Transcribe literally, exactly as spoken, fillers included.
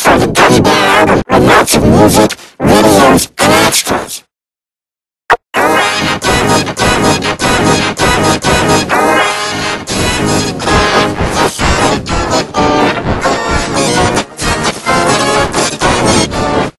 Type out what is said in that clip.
for the teddy bear with lots of music.